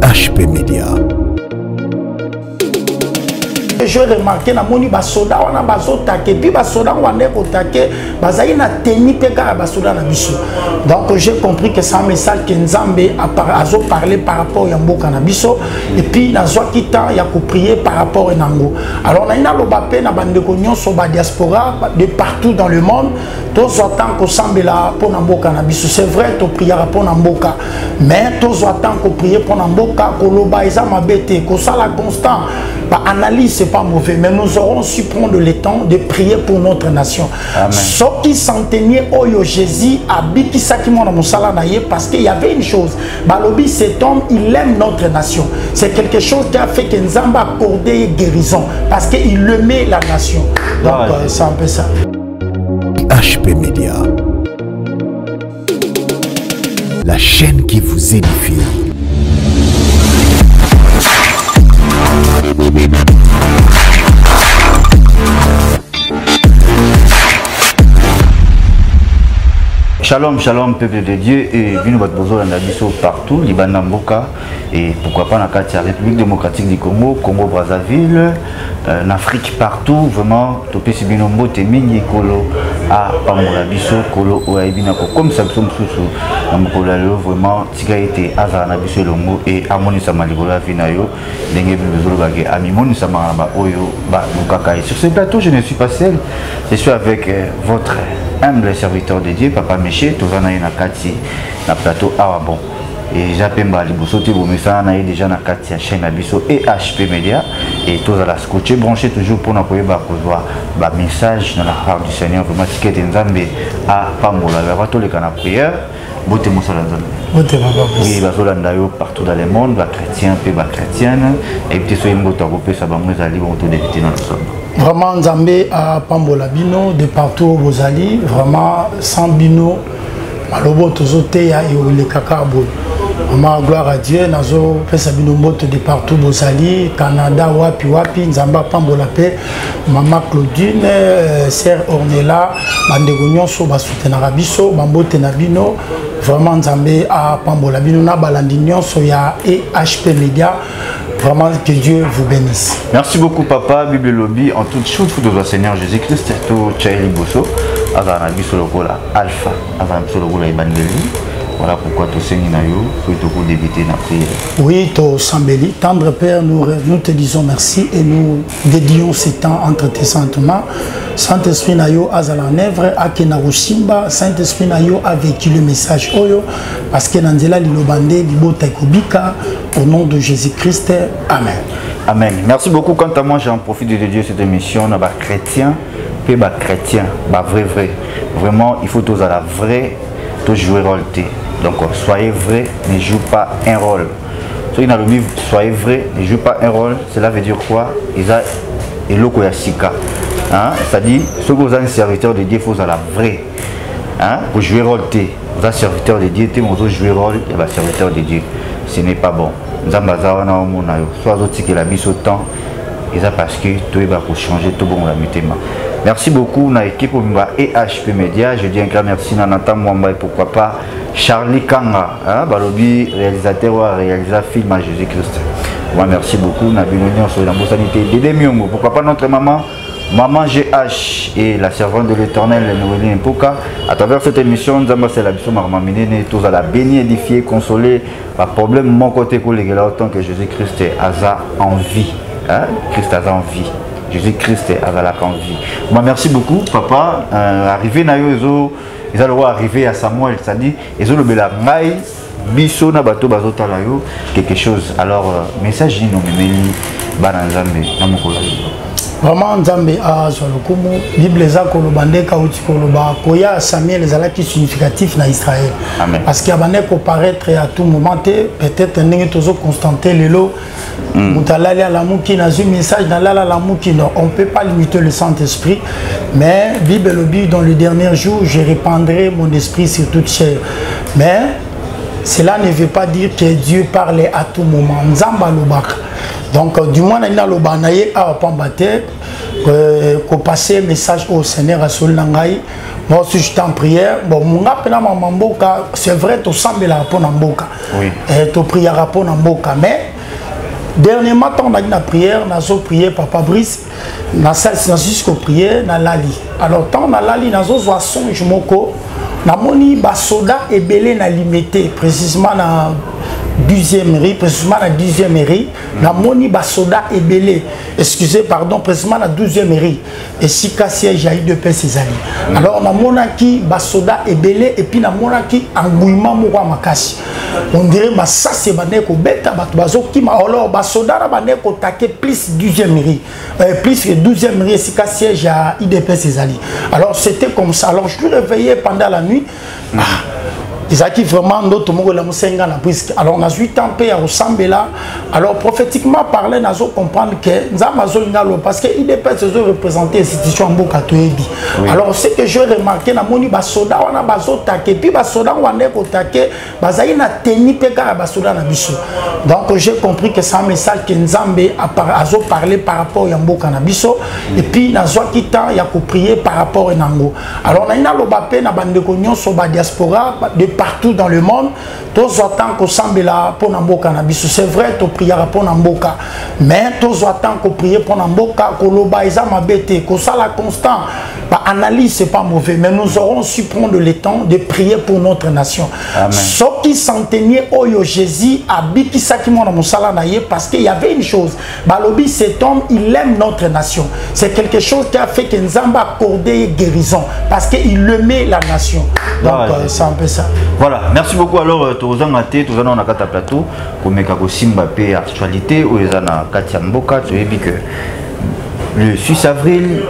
HP Media. Je remarqué na moni ba soda wana bazota ke puis ba soda wana ko take bazali na teni pe ka ba soda na biso. Donc j'ai compris que c'est un message que Nzambe a parlé par rapport à mboka na biso et puis na zwa kita ya ko prier par rapport à nango. Alors na ina loba pe na bande ko nyonso ba diaspora de partout dans le monde tous attendent ko sambela pour na mboka na biso. C'est vrai to prier pour na mboka mais tous attendent ko prier pour na mboka ko loba eza mabete ko sala constant ba analyse c'est pas mauvais, mais nous aurons su prendre le temps de prier pour notre nation. Ce qui s'entendait au Jésus a biki sakimo na musala na ye parce qu'il y avait une chose. Balobi, cet homme, il aime notre nation. C'est quelque chose qui a fait que Nzamba accordé guérison parce qu'il aimait la nation. Donc c'est un peu ça. HP Media, la chaîne qui vous édifie. Shalom, shalom, peuple de Dieu, et vino bat bozo la biso partout, Liban Mboka, et pourquoi pas dans la République démocratique du Congo, Congo-Brazzaville, en Afrique partout, vraiment, topé si bino mbote mingi kolo à Pamola biso, kolo ou aibina comme ça, nous sommes vraiment, tika été azar na biso longo, et amoni sa malikola vinayo, dengue bizolo bagé, amimoni sa maraba oyo, ba mukaka. Sur ce plateau, je ne suis pas seul, je suis avec votre humble serviteur de Dieu, Papa Méché, tout ça na kati na plateau Awabon. Et j'appelle Liboso Tibomisa na déjà na kati chaîne Abisso et HP Media et tous à la scotcher branché toujours pour na koyeba kozwa ba message dans la part du Seigneur vraiment ticket Nzambe à Pambola va tous les canaux prière bote mosala Nzambe. Bote baba. Oui, bazolanda yo partout dans le monde, ba chrétien pe ba chrétienne et puis so yimboto ko pesa ba mweza libo to d'éviter dans le sol. Vraiment Nzambe à Pambola bino de partout aux ali vraiment sans bino malobo tozote ya et le kakabo. Maman gloire à Dieu nazo pesa bino moto de partout bozali Canada wapi wapi Nzamba Pambola pe Maman Claudine sœur Ornella bandeko nyonso basutenaka biso bambote na bino vraiment Nzambe à Pambola bino na balandi nyonso ya HP Media. Vraiment que Dieu vous bénisse. Merci beaucoup papa, Bible Lobby, en toute chose pour le Seigneur Jésus-Christ, tout Tchaïli Bosso, Azana Bisologola Alpha, Azana Bisologola Ibangeli. Voilà pourquoi tout Seigneur Nayo, faut tout débuter la prière. Oui, to Sambeli, tendre Père, nous te disons merci et nous dédions ce temps entre tes sentiments. Saint-Esprit Nayo Azala en œuvre, Akena Roshimba, Saint-Esprit Nayo a vécu le message Oyo, parce que Nandela Lilobande, Libota Kubika, au nom de Jésus-Christ, Amen. Amen. Merci beaucoup. Quant à moi, j'en profite de Dieu cette émission. On a des chrétiens, puis des chrétiens, vrai. Vraiment, il faut tous à la vraie, tous jouer rôle. Donc, soyez vrai, ne jouez pas un rôle. Soyez dans le livre, soyez vrai, ne jouez pas un rôle. Cela veut dire quoi? Ils ont et l'oko ya sika. C'est-à-dire, ceux qui sont un serviteur de Dieu, il faut à la vraie. Pour jouer rôle, vous êtes serviteur de Dieu, vous jouez rôle, il y a serviteur de Dieu. Ce n'est pas bon. Soit d'autres qui la mise au temps, et ça parce que tout va changer, tout bon la mutéma. Merci beaucoup na équipe et HP Media. Je dis un grand merci à Nathan Mwamba et pourquoi pas Charlie Kanga, Balobi, réalisateur ou réalisateur film à Jésus-Christ. Moi merci beaucoup. Na Binonion sur la sanité. Dédé Miongo, pourquoi pas notre maman GH et la servante de l'Éternel, Noélie Mpoka. À travers cette émission, nous avons fait la mission Marmamine, tous à la bénir, édifier, consoler. Pas problème, mon côté collègue là autant que Jésus-Christ a en vie. Christ a en vie. Jésus-Christ a la vie. Moi, merci beaucoup, papa. Arrivé na yo, ils allaient arriver à Samuel, c'est-à-dire, ils ont le belangai, biso na bato bazota la yo, quelque chose. Alors, message nous memeli bananzambe na mokolo. Vraiment Nzambe a Zolokumu, Bible za koloba ndeka uti koloba koya Samuel ezalaki significatif na Israël. Amen. Parce qu'il y a bande ko paraître à tout moment peut-être ndenge tozo constanter lelo mutalali ala muki na un message dans la muki non, on peut pas limiter le Saint-Esprit mais Bible lobby dans le dernier jour je répandrai mon esprit sur toute chair. Mais cela ne veut pas dire que Dieu parle à tout moment. Nzamba lobaka. Donc, du moins, il y a le banaye à Pambate, qu'on passe un message au Seigneur à Solnangaï, Moi aussi, j'étais en prière. Bon, mon appel Mamboka, c'est vrai, tu sembles la rapport en Mboka. Oui. Tu pries à rapport en Mboka. Mais, dernièrement, on a eu la prière, on a prié Papa Brice, on a jusqu'au prière, on a lali. Alors, quand on a lali, on a son jumoko, on a moni basoda et belé na limité, précisément dans 12e mairie, précisément la 10e mairie, na moni basoda et belé, excusez, pardon, précisément la 12e mairie, et si Kassia Jaï de Paix Césari. Alors, na monaki basoda et belé, et puis na monaki engouillement moura makasi. On dirait que ça c'est baneko beta batubazo qui m'a alors basoda na baneko taqué plus 12e mairie, plus que 12e mairie, si Kassia Jaï IDP Césari. Alors, c'était comme ça. Alors, je suis réveillé pendant la nuit. Ils ont vraiment d'autres mots la musenga na brisque. Alors on a 8 ans paix au Sambela. Alors prophétiquement parler, nous avons comprendre que nous avons parce que IDP se représenter l'institution en Bokatoebi. Alors ce que j'ai remarqué na moni basoda wana bazotake puis basoda wana kotake bazayi na teni peka basoda na biso. Donc j'ai compris que c'est un message que Nzambe a parlé par rapport à Mboka na biso et puis na zwa kita ya ko prier par rapport à Nango. Alors na ina lobape na bandeko nyonso ba diaspora de partout dans le monde, tous attendent qu'on semble là pour Namboka. C'est vrai, tu pries pour Namboka, mais tous attendent qu'on prie pour Namboka, qu'on l'obaïsa ma bête, qu'on soit la constant. Analyse, c'est pas mauvais, mais nous aurons su prendre le temps de prier pour notre nation. Ceux qui s'en tenaient au Jésus, à Bikisakimon dans Moussala Naye, parce qu'il y avait une chose, Balobi, cet homme, il aime notre nation. C'est quelque chose qui a fait que Nzamba a accordé guérison, parce qu'il aimait la nation. Donc, c'est un peu ça. Voilà, merci beaucoup. Alors, tous les gens qui ont un plateau, comme Simba P actualité, ou les gens qui ont Mboka, tu as dit que le 6 avril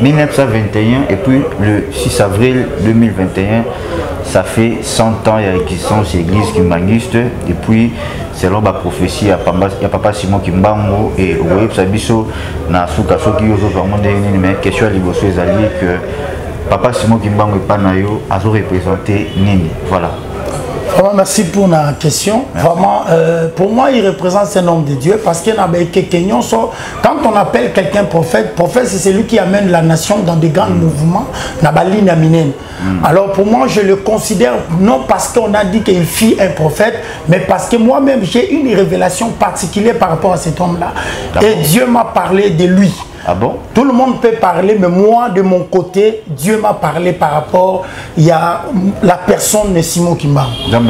1921 et puis le 6 avril 2021, ça fait 100 ans il y a l'existence de l'église kimbanguiste. Et puis, selon la prophétie, il y a Papa Simon Kimbango et Owe Psabiso, na Souka Soki Yozo, mais question à l'Ibosso Ezali que Papa Simon Kimbango et Panayo a représenté Nini. Voilà. Vraiment, merci pour la question. Merci. Vraiment, pour moi, il représente un homme de Dieu parce qu'il y a quelqu'un. Quand on appelle quelqu'un prophète, prophète, c'est celui qui amène la nation dans des grands mouvements. Alors, pour moi, je le considère non parce qu'on a dit qu'il fut un prophète, mais parce que moi-même, j'ai une révélation particulière par rapport à cet homme-là. Et Dieu m'a parlé de lui. Ah bon? Tout le monde peut parler, mais moi, de mon côté, Dieu m'a parlé par rapport à la personne de Simon Kimbango.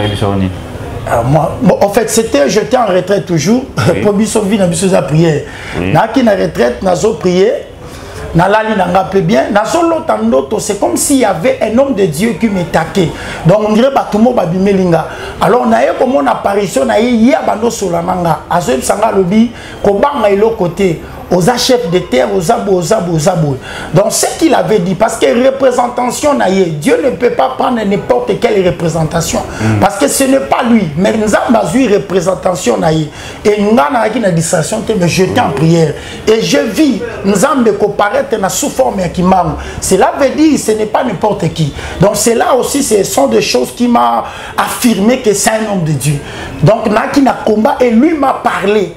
Moi, en fait, j'étais en retraite toujours. Pour Bissovi, na Bissovi a prié. Na qui na retraite, na zo prié. Na lali na ngape bien. Na zo lotandoto, c'est comme s'il y avait un homme de Dieu qui m'attaquait. Donc on dirait batumo babimelinga. Alors on a eu comme une apparition, na yé abando solananga. Azo sanga lobi, kobanga ilo côté. Aux chefs de terre, aux abos. Donc, ce qu'il avait dit, parce que représentation, Dieu ne peut pas prendre n'importe quelle représentation. Parce que ce n'est pas lui. Mais nous avons une représentation. Et nous avons une distraction, mais j'étais en prière. Et je vis, nous avons comparaître sous forme qui m'a. Cela veut dire que ce n'est pas n'importe qui. Donc, c'est là aussi, ce sont des choses qui m'ont affirmé que c'est un homme de Dieu. Donc, nous avons un combat et lui m'a parlé.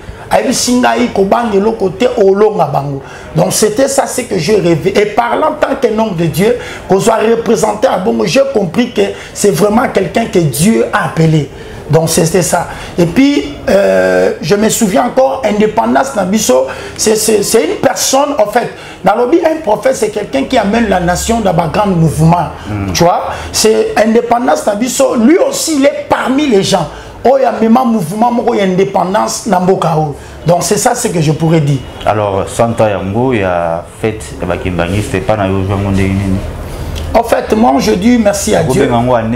Donc c'était ça ce que j'ai rêvé. Et parlant en tant qu'un homme de Dieu, qu'on soit représenté à Bongo, j'ai compris que c'est vraiment quelqu'un que Dieu a appelé. Donc c'était ça. Et puis, je me souviens encore, indépendance Nabiso, c'est une personne, en fait, dans le un prophète, c'est quelqu'un qui amène la nation dans un grand mouvement. Tu vois, c'est indépendance Nabiso, lui aussi, il est parmi les gens. Oh, il y a même un mouvement, il y a indépendance dans Mbokao. Donc c'est ça ce que je pourrais dire. Alors, 100 ans, il y a fait, c'est pas dans le en fait, moi je dis merci à Dieu.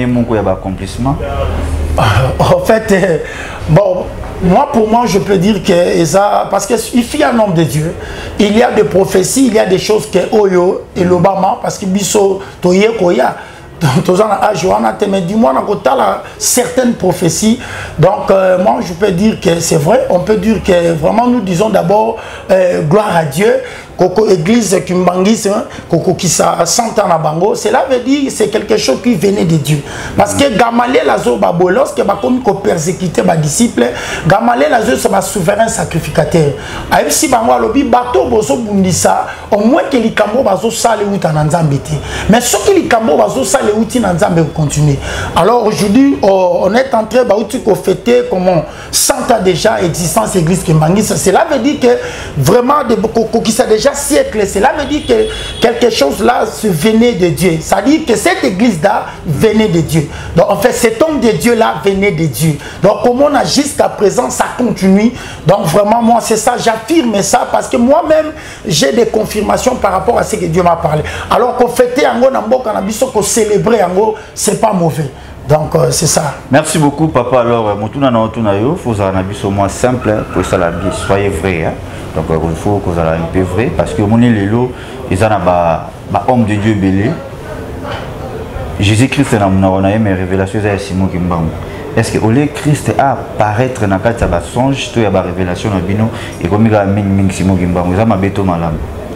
En fait, bon, moi pour moi je peux dire que ça, parce qu'il fait un homme de Dieu, il y a des prophéties, il y a des choses que Oyo et l'Obama, parce que Bisso, Toye, Koya. Mais dis-moi, on a certaines prophéties. Donc, moi, je peux dire que c'est vrai. On peut dire que vraiment, nous disons d'abord gloire à Dieu. koko église kimbangis koko kisa santa na bango, cela veut dire c'est quelque chose qui venait de Dieu. Parce que Gamaliel azo babo lorsque ba comme ko persécuter ba disciple, Gamaliel azo c'est ba souverain sacrificateur. Aïe si bango alobi bato bozo bundisa au moins que likambo bazo sale uta na nzambe te. Mais ce qui likambo bazo sale uti na nzambe continuer. Alors aujourd'hui on est en train ba uti ko fêter comment 100 ans déjà existence église kimbangis. Cela veut dire que vraiment de koko qui ça déjà siècle, cela veut dire que quelque chose là venait de Dieu. Ça dit que cette église là venait de Dieu. Donc en fait cet homme de Dieu là venait de Dieu. Donc comme on a jusqu'à présent ça continue. Donc vraiment moi c'est ça, j'affirme ça parce que moi-même j'ai des confirmations par rapport à ce que Dieu m'a parlé. Alors qu'on fêtait en Nambo Cannabis, qu'on célébrait en gros, c'est pas mauvais. Donc c'est ça. Merci beaucoup papa. Alors Motuna na Otuna yo, faut ça na biso moins simple pour ça la vie, soyez vrai hein. Donc il faut que ça un peu vrai parce que mon lelo ils en a ba homme de Dieu belé. Jésus-Christ na mona mes révélations à Simon Kimbangu. Est-ce que le Christ a apparaître na kati ya ba songe to ya ba révélation na bino et comme ga ming Simon Kimbangu ça ma beto malam.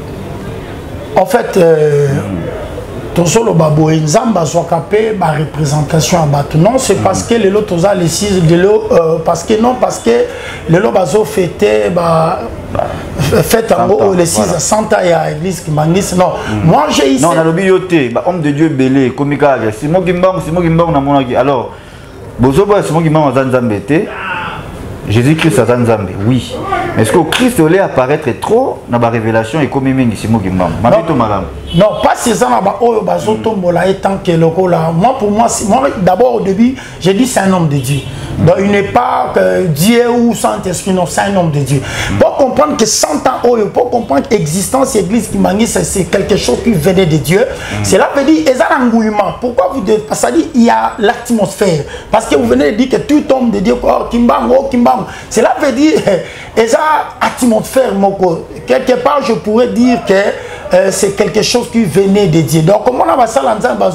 En fait toujours le babo nzamba soit capé ma représentation à bateau non c'est parce que les lots aux les 6 de l'eau parce que non parce que les lots bazo fêté bah fait en gros les 6 Santa ya église Kimbangis non moi j'ai ici non na lobioté bah homme de Dieu belé komika Simon Kimbangu na monaki alors bozo ba Simon Kimbangu zanzambete Jésus-Christ a Zanzambe, oui. Mais est-ce que Christ allait apparaître trop dans la révélation et comme il Simon Kimbangu? Non, pas ces gens là-bas, tant que le là. Moi, pour moi, d'abord au début, j'ai dit c'est un homme de Dieu. Donc il n'est pas Dieu ou Saint-Esprit, non, c'est un homme de Dieu. Pour comprendre que 100 ans, pour comprendre que l'existence de l'église Kimbangis, c'est quelque chose qui venait de Dieu. Cela veut dire, il y a un engouement. Pourquoi vous dites? Parce que il y a l'atmosphère. Parce que vous venez de dire que tout homme de Dieu, oh, Kimbangu, oh, Kimbangu. Cela veut dire, il y a atmosphère. Quelque part, je pourrais dire que c'est quelque chose qui venait de Dieu. Donc, comme on a ça,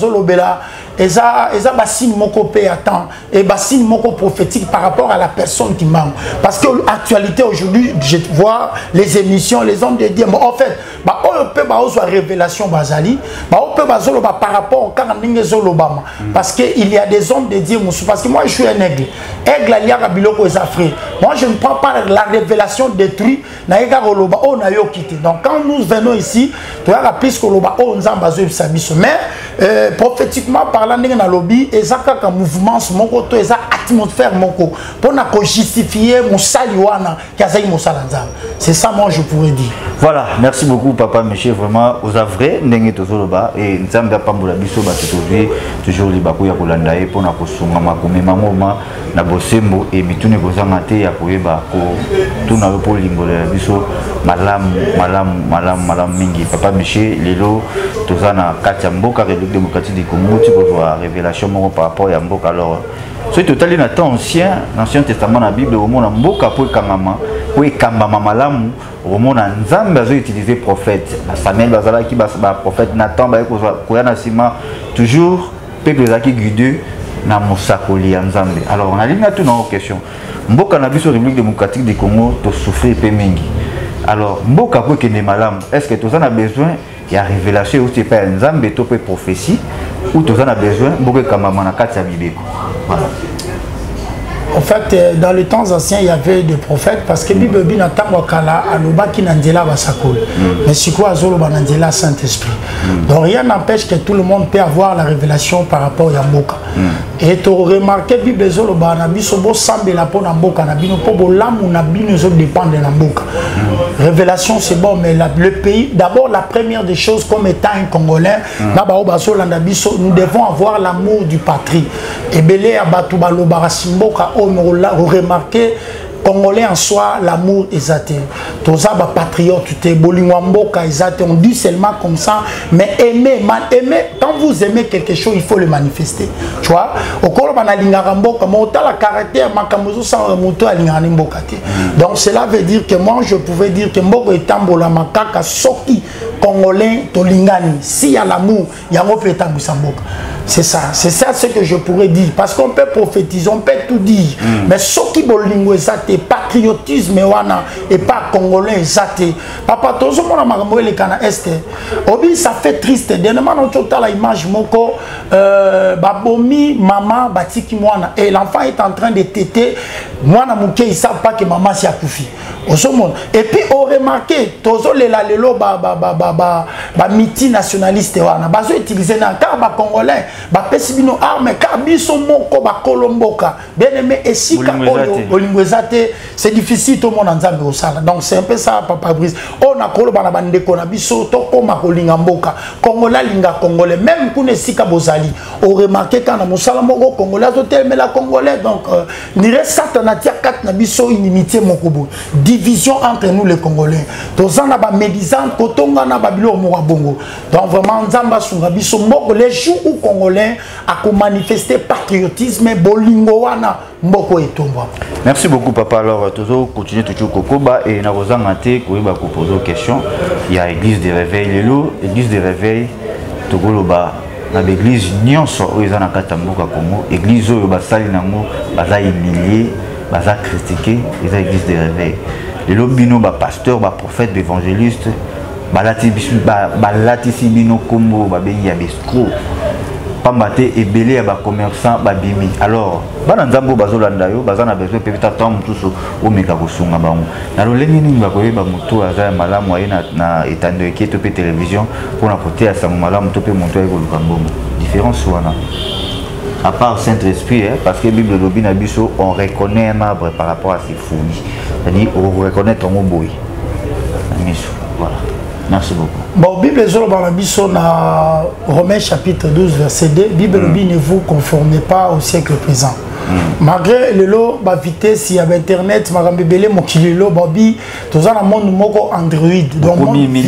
et ça bassine mon copé attend et bassine mon prophétique par rapport à la personne qui manque parce que l'actualité aujourd'hui je vois les émissions les hommes de Dieu en fait bah on peut bah soit révélation bazali bah on peut bah par rapport au caractère zolobama parce que il y a des hommes de Dieu parce que moi je suis un aigle il y a biloko aux Africains moi je ne prends pas la révélation détruite na ega roloba on a yo quitté donc quand nous venons ici tu as plus que loba on nzamba zo biso mais prophétiquement par na lobby et ça comme mouvement mon côté ça atmosphère mon côté pour na justifier mon saliwana kazaï mon salanza c'est ça moi je pourrais dire. Voilà, merci beaucoup papa monsieur vraiment aux avrais ndenge tozoloba et nzamba pambola biso ba toujours li bakuya kolanda e pour na kosunga makomema moma na bosembo et mitune kozanga te ya koyeba ko tuna po limbola biso malam mingi papa monsieur lelo tozana katia mboka République démocratique du Congo tu peux voir révélation par rapport à mboka alors c'est total dans temps ancien l'Ancien Testament la Bible au monde mboka pour kangama pour kambama malamu au monde nzambe a utilisé prophète Samuel bazala qui ba prophète Nathan ba ko yana sima toujours peuple zaki guidé na mosakoli ya nzambe alors on a ligne tout dans question mboka na biso République démocratique du Congo to souffrir pe mingi alors mboka pour que ne malamu est-ce que tu en as besoin il y a révélation aussi pas nzambe to pe prophétie ou tu en as besoin mboka kambama na kati ya bibeko voilà. En fait, dans les temps anciens, il y avait des prophètes parce que Bible dit n'attend kala aloba qui n'andela basakol. Mais c'est quoi azolo banandela Saint-Esprit. Donc rien n'empêche que tout le monde peut avoir la révélation par rapport à Mboka. Et tu remarqué Bible zolo banabi sobo sambe la po na Mboka na bino po bolamu na bino zo dépend de la Mboka. Révélation c'est bon mais le pays d'abord la première des choses comme étant un Congolais na ba obaso landa biso nous devons avoir l'amour du patrie. Et belé abatu baloba rasimboka vous remarquez, Congolais en soi, l'amour est atteint. Tous les patriotes, on dit seulement comme ça, mais aimer, quand vous aimez quelque chose, il faut le manifester. Tu vois, donc cela veut dire que moi je pouvais dire que Mboko est tambola makaka soki Congolais, Tolingani. S'il y a l'amour, il y a un peu de c'est ça ce que je pourrais dire. Parce qu'on peut prophétiser, on peut tout dire. Mais ce qui bolingo est patriotisme et pas congolais est papa, tout le monde a kana est. Obi, ça fait triste. Dernièrement, on a la image moko, babomi, maman, batiki mwana. Et l'enfant est en train de téter. Mwana mouké, ils ne savent pas que maman s'y a koufi. Et puis, on remarque, tozo le la lelo, miti nationaliste, bazo utiliser na car ba congolais. Pesibino arme kabiso moko ba kolomboka bien aimé et si olingwezate c'est difficile tout le monde nzambe osala donc c'est un peu ça papa Brice on a kolo bana bande ko na biso to koma kolinga mboka congolais linga congolais même kune sika bozali on remarqué quand na mosala moko congolais hôtel mais la congolais donc ni reste na tia kat na biso inimitié mokobo division entre nous les congolais tozana ba médisant kotonga na babilo mo bongo donc vraiment nzamba sunga biso moko les jours où congolais à manifester patriotisme bolingo wana mboko etomba. Merci beaucoup papa. Alors toujours continuer toujours kokoba et na rozangate ko ba ko poser question. Il y a église de réveil lelo, église de réveil tokoloba na l'église nyonso oza na katamboka Congo, église oyo basali nango baza humilié, baza critiqué, eza église de réveil. Lelo bino ba pasteur, ba prophète, ba évangéliste, balatisi bino kombo ba bengi ya bescro. Pambate et belé à bas commerçants babimi. Alors, bananzambo bazolanda yo, bazana besoin peut-être tant mutuso au meka kosunga bango. Na lolenge ni bakoye ba mutu aza malamu aye na etando eketo pe télévision pour na côté à sa malamu to pe mutu aye koluka mbongo. Différence wana. À part Saint-Esprit, parce que Bible lobi na biso on reconnaît un arbre par rapport à ses fruits. C'est-à-dire on reconnaît ton boy. Voilà. Merci beaucoup. Bon, Bible na Romains chapitre 12 verset 2, Bible ne vous conformez pas au siècle présent. Malgré le lot, la vitesse, il y a internet, Magambébélé, Mokililo, Bobby, tout ça dans le monde moko Android. Donc,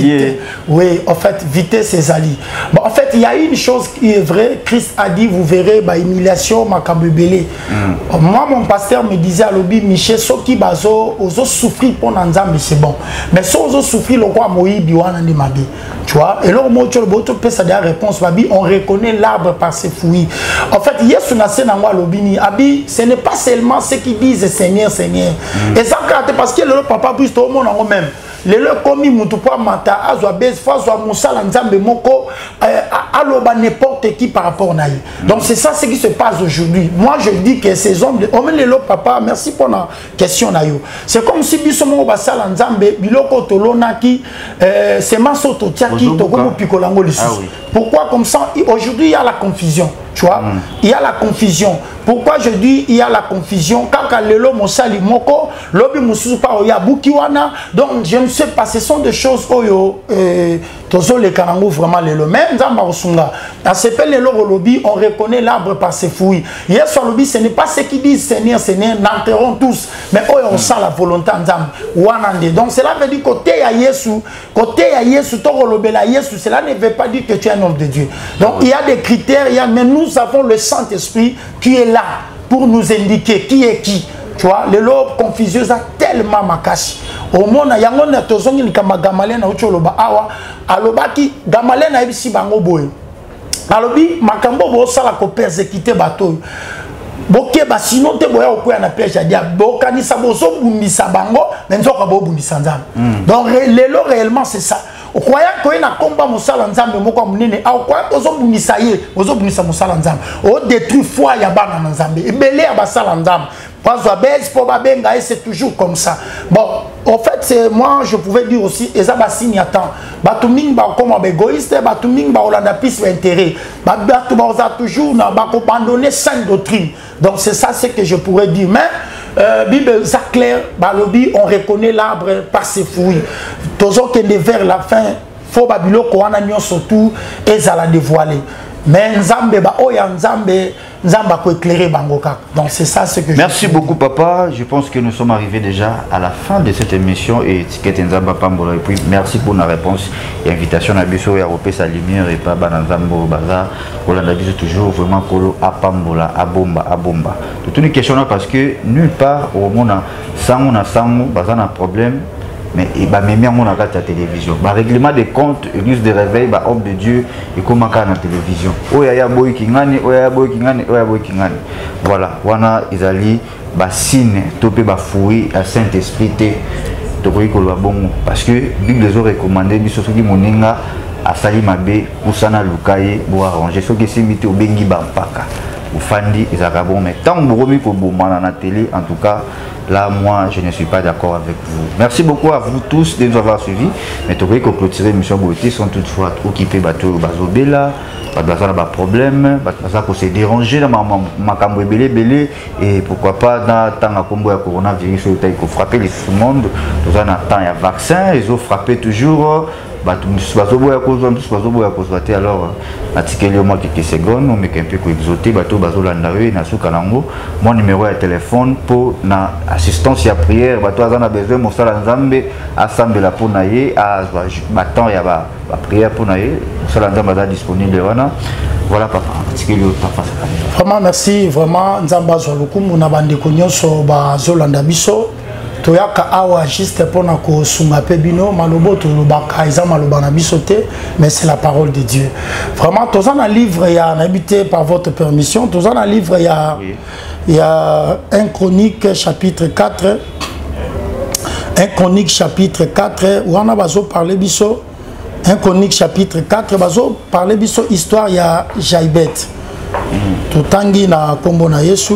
oui, en fait, vitesse et Zali. Bon, en fait, il y a une chose qui est vraie. Christ a dit, vous verrez, bah, humiliation, Magambébélé. Moi, mon pasteur me disait à l'obi, Michel, ceux qui bazo, oso souffrir pour Nanzam, mais c'est bon. Mais ceux qui souffrir, le roi Moïse, Biwana, Mabi. Tu vois, et là, moi, tu peux ça la réponse, Babi, on reconnaît l'arbre par ses fruits. En fait, hier, sur la scène, ce n'est pas seulement ce qu'ils disent Seigneur, Seigneur. Et ça, parce que le papa brise tout le monde en même. Le commis mutupa mata azwa bes fazwa musala nzambe moko aloba n'importe qui par rapport na. Donc c'est ça ce qui se passe aujourd'hui. Moi je dis que ces hommes de omele lo papa merci pour la question na yo. C'est comme si biso mo basala nzambe biloko tolonaki c'est masoto tiaki to ko pikolango lisusu. Pourquoi comme ça aujourd'hui il y a la confusion. Tu vois, il y a la confusion. Pourquoi je dis il y a la confusion? Quand lelo mosali moko, lobi mususu pa oya bukiwana. Donc je ne sais pas, ce sont des choses oyo tozo le karango vraiment lelo. Même nzamba osunga. Dans ce pel lelo lobi, on reconnaît l'arbre par ses fruits. Hier soir lobi, ce n'est pas ce qui disent Seigneur, Seigneur, n'enterrons tous, mais oyo on sent la volonté nzamba. Wanande. Donc cela veut dire côté ya Yesu, to lobela Yesu, cela ne veut pas dire que tu es un homme de Dieu. Donc il y a des critères, mais nous avons le Saint-Esprit qui est là pour nous indiquer qui est qui. Tu vois, le lot confusion a tellement makashi. Au monde, il y a un autre qui est Gamalen na ucholoba awa, alobaki Gamalen na ibisi bango boy. Alobi makambo bo sala ko persécuter bateau. Boke ba sinon te boya okoya na pêche dia bokanisa bozo bundisa bango, nzoka bo bundisa nzambe. Donc le lot réellement c'est ça. Au croyant qu'il y a un combat mosala nzambe moko munene au croyant ozo bunisa ye ozo bunisa mosala nzambe o détruit foi ya bana nzambe ebele ya basala nzambe parce que pour babenga et c'est toujours comme ça. Bon en fait moi je pouvais dire aussi eza ba signe attend batuming ba comme égoïste batuming ba olanda pis intérêt ba ba toujours na ba ko abandonner sainte doctrine. Donc c'est ça ce que je pourrais dire mais Bible ça clair, balobi on reconnaît l'arbre par ses fruits. Toujours que vers la fin, faut babilo ko wana nyon surtout et ça la dévoiler. Mais nzambe ba oya nzambe nzamba ko éclairer bangoka. Donc c'est ça ce que merci beaucoup papa, je pense que nous sommes arrivés déjà à la fin de cette émission et ticket nzamba pambola et puis merci pour la réponse et invitation à biso ya repé sa lumière et pas banzambo baza olanda biso toujours vraiment kolo apambola abomba. Toute une question là parce que nulle part au monde sango na sango baza na problème mais il va même à la télévision. Le règlement des comptes, église de réveil, homme de Dieu, et comment à la télévision. Oya boy kingani, oya boy kingani, oya boy kingani. Voilà, wana izali signe, topé fouille à Saint-Esprit, parce que la Bible les a recommandé, biso soki moninga asali mabe, kusana lukaye, bo arranger, soki simite obengi bampaka. Fandi ezaka bon, mais tant que vous remettez pour la télé, en tout cas, là, moi, je ne suis pas d'accord avec vous. Merci beaucoup à vous tous de nous avoir suivis. Mais tu vois que clôturer l'émission Beauté sont toutefois occupés bateau bazobela, pas de problème, pas de se déranger dans ma cambre belé et pourquoi pas dans temps à combo à coronavirus, il faut frapper les monde. Tout ça, temps il y a vaccin, ils ont frappé toujours. Alors, article moi quelques secondes, on met un peu exoté, mon numéro de téléphone pour na assistance à prière, bateau a besoin mon salle nzambe assemble la pour naïe à temps il y a prière pour naïe, salle nzambe disponible voilà papa article vraiment merci vraiment nzamba zolukumu na bande konyoso ba zolanda biso. Toyaka awa juste pour na ko sunga pebino malobo to lobaka eza maloba na bisote mais c'est la parole de Dieu. Vraiment tous en un livre il y a habité par votre permission, tous en un livre il y a 1 Chronique chapitre 4. 1 Chronique chapitre 4 où on a bazo parler biso 1 Chronique chapitre 4 bazo parler biso histoire il y a Jaïbet. Totangi na kombo na Yesu.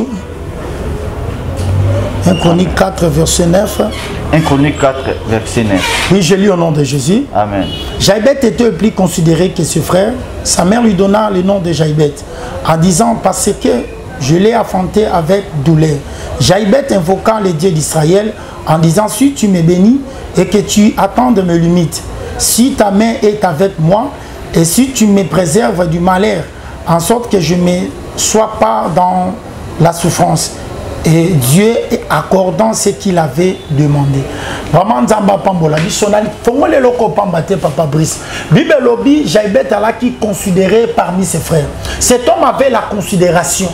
1 Chronique 4, verset 9. 1 Chronique 4, verset 9. Oui, je lis au nom de Jésus. Amen. Jaïbet était plus considéré que ses frères. Sa mère lui donna le nom de Jaïbet, en disant, parce que je l'ai enfanté avec douleur. Jaïbet invoquant le Dieu d'Israël, en disant, si tu me bénis et que tu attends de mes limites, si ta main est avec moi, et si tu me préserves du malheur, en sorte que je ne sois pas dans la souffrance. Et Dieu accordant ce qu'il avait demandé. Vraiment, Nzamba Pambola, Bisonali, Fongo le loko Pambate, Papa Brice. Bible Lobby, Jaïbet Allah qui considéré parmi ses frères. Cet homme avait la considération.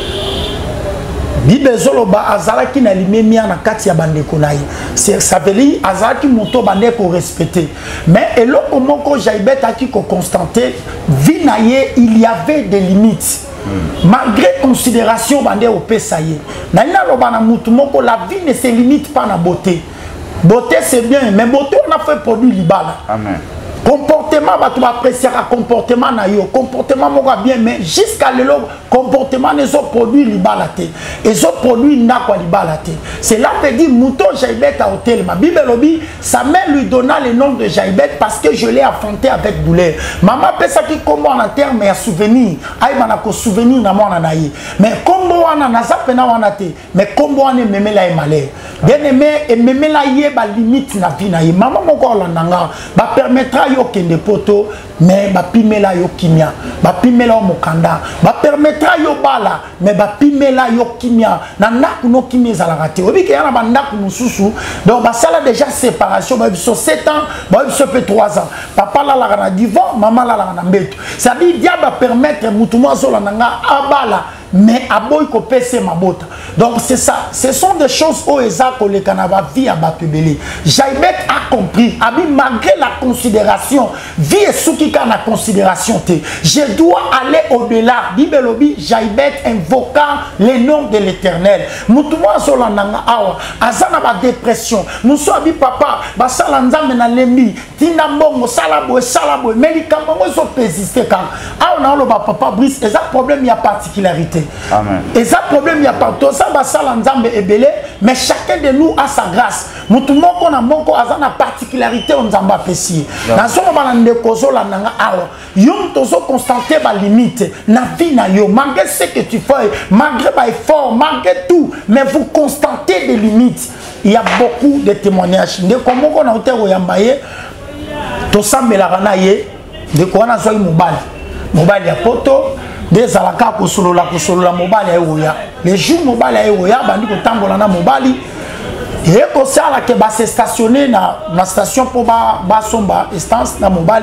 Bible Zoloba, Azala qui n'a limé mia na kati ya bandeko naï. Ça veut dire Azala qui monto bandeko respecté. Mais et là, comment que Jaïbet a qui constaté, vinaye, il y avait des limites. Malgré considération bandé au pesaye naina lobana mutu moko la vie ne se limite pas na beauté. Beauté c'est bien mais beauté on a fait produit libala. Amen. Comportement tu vas apprécier un comportement na yo comportement moka bien mais jusqu'à le comportement les autres produits libalate et autres produits n'a quoi libalate. C'est là que dit mouton Jaïbet à hôtel ma Bible lobby sa mère lui donna le nom de Jaïbet parce que je l'ai affronté avec douleur. Maman peut ça qui comment en terme mais à souvenir aïe manako souvenir na moi naïe mais combo wana na zapena wana te mais combo wana meme la malheur bien aimé et meme la yé ba limite na vie naïe maman moko la nanga ba permettra yo kende poto mais ba pimela yo kimia ba pimela mokanda ba permettra yo bala mais ba pimela yo kimia na ndaku no kimia za la raté obi ke yana ba ndaku mususu donc ba sala déjà séparation ba biso 7 ans ba biso pe 3 ans papa la la na divorce maman la la na mbeto ça dit dia ba permettre mutu mo zo la nanga abala mais aboy ko pese mabota donc c'est ça ce sont des choses au ezako le kanaba vie à batubeli Jaïbet a compris abi malgré la considération vie et soukika na considération te je dois aller au-delà Bible lobi Jaïbet invoquant le nom de l'Éternel mutu mo zo la nanga awa azana ba dépression muso abi papa ba sala nzambe na lembi tinda mbongo salabo médicament mo zo persister quand awa na lo ba papa Brice eza problème ya particularité. Amen. Et ça problème il y a pas tout ça basala nzambe ebele mais chacun de nous a sa grâce. Mutu moko na moko azana particularité on nzamba pesi. Na solo bana ndeko zo la nanga awa. Yom tozo constater ba limite na vie na yo malgré ce que tu fais malgré ba effort malgré tout mais vous constatez des limites. Il y a beaucoup de témoignages. Ndeko moko na hôtel yambaye to sambela na ye ndeko wana zo mobile ya poto des alaka kosolola mobile ya oya les jours mobile ya oya bandi ko tambola na mobile et ko sala ke ba se stationner na station pour ba somba essence na mobile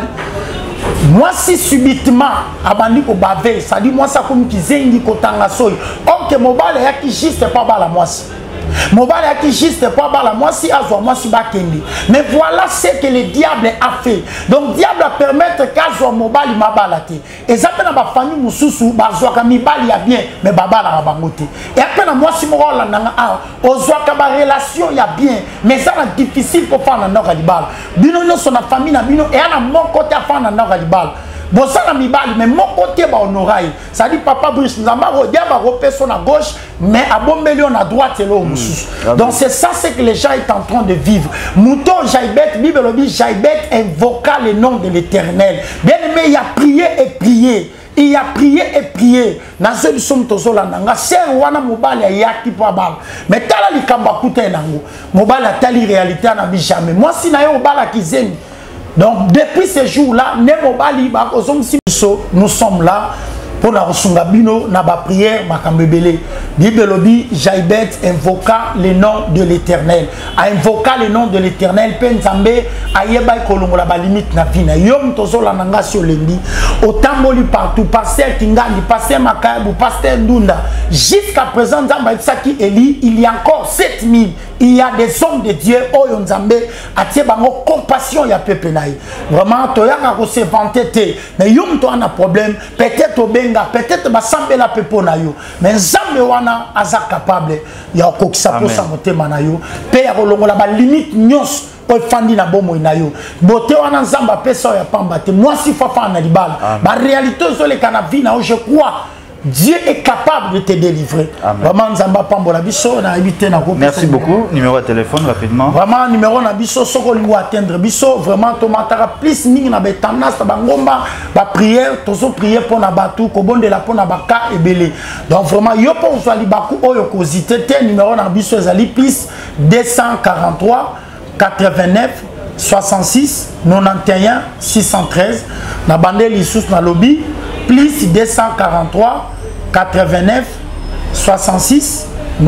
moi si subitement abandi ko baver ça dit moi ça comme ki zengi ko tanga soy or que mobile ya ki juste pas ba la moi Mobile qui juste pas bala moi si azwa moi si ba kende. Mais voilà ce que le diable a fait. Donc diable a permettre qu'azwa mobile ma balate. Et ça peut na ba famille mususu ba zwa ka mibali ya bien mais baba la bangote. Et après na moi si mo la nanga a ozwa ka ba relation ya bien mais ça na difficile pour faire na ndoka libala. Bino no na famille na bino et na mon côté faire na ndoka libala. Bon ça na mibali mais mon côté ba honoraille. Ça dit papa Brice nzamba rodia ba repeso na gauche mais à bombelio na droite et l'autre. Donc c'est ça ce que les gens sont en train de vivre. Mouton Jaïbet, Bible dit Jaïbet invoqua le nom de l'Éternel. Bien aimé, il a prié et prié. Il a prié et prié. Dans ce somme tozola nanga ser wana mobile ya ki po bal. Mais tala likamba kuta nango. Mobile tali réalité na bi jamais. Moi si na yo bala kizeni. Donc depuis ce jour-là, nous sommes là pour la Bino, na ba prière, makambebele. Bible dit, Jaïbet invoqua le nom de l'Éternel. A invoqué le nom de l'Éternel, Penzambe, ayeba kolongo la ba limite na fina. Yom tozo la nanga sur lendi. Otamboli partout, pasteur Kingandi, pasteur Makabu, pasteur Ndunda. Jusqu'à présent, Zamba Ipsaki Eli, il y a encore 7000. Il y a des hommes de Dieu, Oyo Nzambe, atie bango compassion ya pepenaï. Vraiment, toyaka ko se vanter, mais yom to ana problème, peut-être au benga, peut-être ba sambe la pepona yo. Mais Nzambe wana aza capable ya ko kisa po sa motema na yo. Pe ya kolongola ba limite nyos o fandi na bomo na yo. Bote wana Nzamba pesa ya pamba te. Moi si fafa na libala. Ba réalité zo le kana vie na je crois. Dieu est capable de te délivrer. Vraiment, merci beaucoup. Numéro de téléphone rapidement. Vraiment, numéro na biso, soko lingo atteindre biso. Vraiment, tomatara plus mingi na betanas, bangomba, ba prière, tozo prier pour na batu, kobonde la pour na baka et belé. Donc vraiment, yo pour zali baku oyo kozite te numéro na biso zali plus 243 89 66 91 613 na bande lissus na lobby plus 243 89 66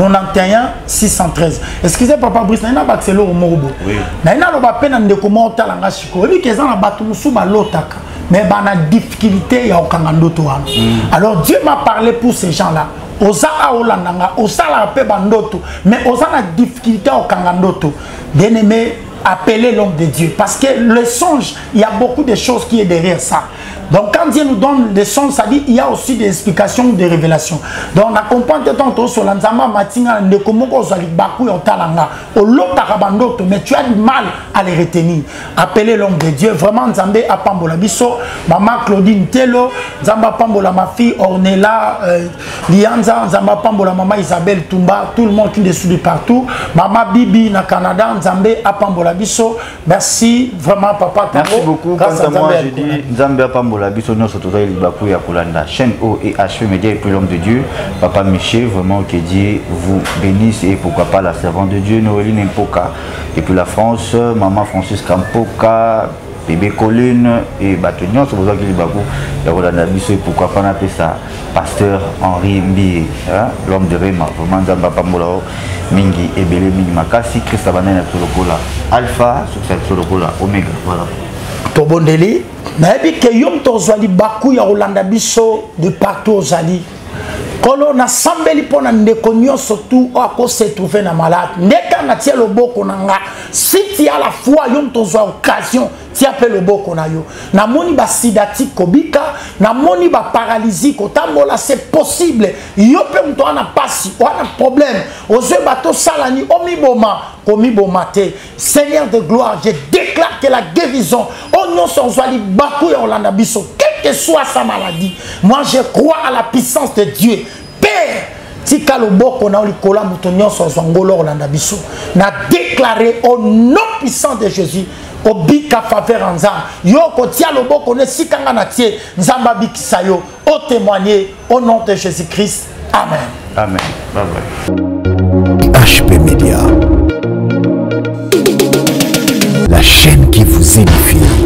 91 613. Excusez papa Brice, na ba xelo mobo. Oui. Na ina lo ba pena ndeko mo talanga shiko. Ebi keza na batu musu ba lotaka. Mais ba na difficulté ya okanga ndoto wana. Alors Dieu m'a parlé pour ces gens-là. Oza aolandanga, osala pe bandoto, mais oza na difficulté okanga ndoto. Bien-aimé, appelez l'homme de Dieu. Parce que le songe, il y a beaucoup de choses qui est derrière ça. Donc quand Dieu nous donne des songes, ça dit il y a aussi des explications, des révélations. Donc on accompagne tant sur l'anzama matinga ne komoko zali baku yo talanga o lotaka bandoto, mais tu as du mal à les retenir. Appelez l'homme de Dieu. Vraiment Nzambe apambola biso, maman Claudine Tello, Nzamba pambola ma fille Ornella, Lianza, Nzamba pambola maman Isabelle Tumba, tout le monde qui est dessus partout. Maman Bibi na Canada, Nzambe apambola biso. Merci vraiment papa. Merci beaucoup. Quant à moi, je dis Nzambe apambola la biso nous surtout il bakou ya kolanda chaîne O et HV Média et puis l'homme de Dieu papa Michel, vraiment que Dieu vous bénisse et pourquoi pas la servante de Dieu Noéline Mpoka et puis la France maman Francis Kampoka bébé Colline et Batonion sur besoin qu'il bakou ya kolanda biso et pourquoi pas appeler ça pasteur Henri Mbi l'homme de Rema vraiment Nzamba pambola mingi et belé mingi makasi Christ abanena tolokola alpha sur cette tolokola oméga voilà Tobondeli nayebi ke yom tozwali baku ya Rolanda biso de partout ozali kolo na sambeli pona ndeko nyonso tu ako se trouver na malade ndeka na tia loboko na nga si ti à la fois yom tozwa occasion ti appelle loboko na yo na moni ba sidati kobika na moni ba paralysie kotambola c'est possible yo pe mto ana pasi wana problème ozo bato salani omiboma komiboma te Seigneur de gloire je déclare que la guérison au nom sonzwali baku ya Rolanda biso quelle que soit sa maladie moi je crois à la puissance de Dieu Père tika loboko na olikola muto nyonso zongolo Rolanda biso na déclarer au nom puissant de Jésus obika faveur nzamba yo kotia loboko ne sikanga na tie nzamba bikisa yo au témoigner au nom de Jésus-Christ amen amen bye bye HP Média, la chaîne qui vous édifie.